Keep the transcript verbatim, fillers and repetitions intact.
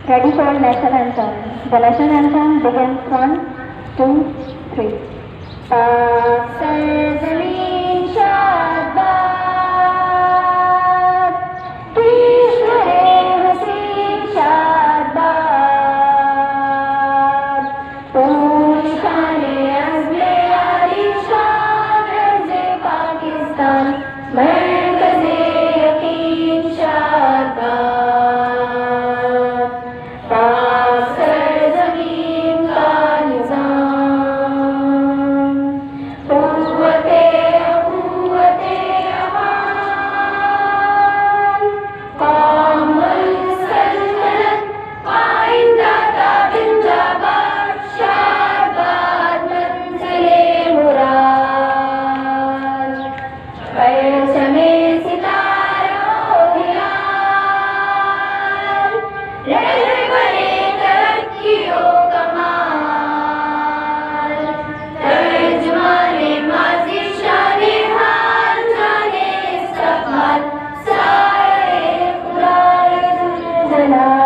Ready for national anthem. The national anthem begins one, two, three. पाक सरज़मीन शादाब, ईश्वर हसीन शादाब, पूर्ण शान-ए अज़्म-ए आलीशान अर्ज़-ए पाकिस्तान, मरकज़-ए यकीन शादाब, पाक सरज़मीन का निज़ाम, क़ुव्वत-ए अख़ुव्वत-ए अमान, क़ौमुल सल्तनत पाइंदा ता जिंदाबाद, शादाबाद मंज़िल-ए मुराद, परचम-ए सितारों हिलाल, रहबरे तरक्कियों कमाल, तर्जुमाने माज़ी शाने हाल, जाने इस्तक़बाल, साए खुदा ज़ुल जलाल।